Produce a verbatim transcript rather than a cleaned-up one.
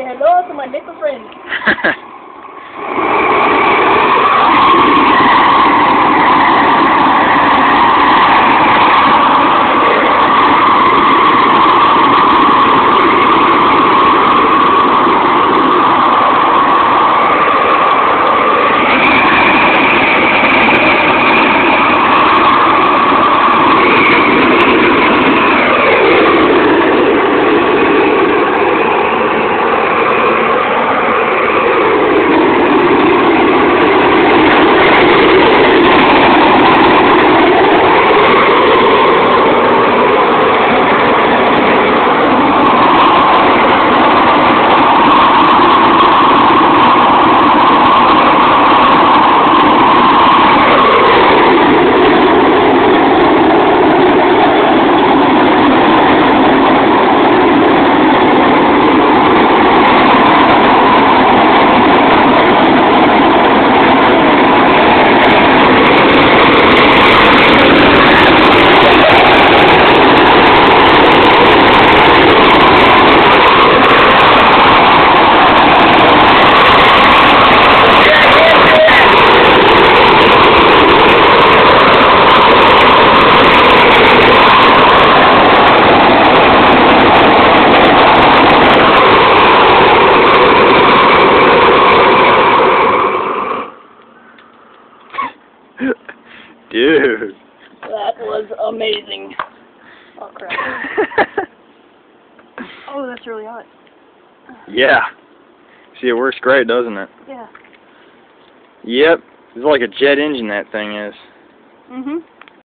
say hello to my little friend. Dude. That was amazing. Oh crap. Oh, that's really hot. Yeah. See, it works great, doesn't it? Yeah. Yep. It's like a jet engine, that thing is. Mhm.